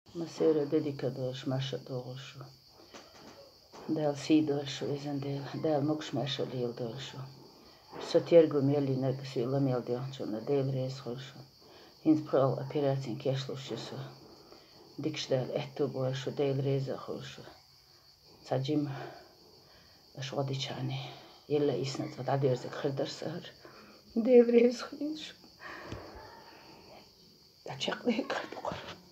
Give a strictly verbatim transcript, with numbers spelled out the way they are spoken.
Masera dedikadors maša dolšu. Dēl sīdoršu, izan dēl, dēl mukšmeša lieldošu. Sotiergu mieli negasi lamieldionšu, na dēl reizholšu. Hins prol apirācin kiešlušusu. Dikšdēl ettuboršu, dēl reizaholšu. Cadzim ašvadičani. Jella isnat vad adierzek khirdarsar. Dēl reizholšu. Açıklayık.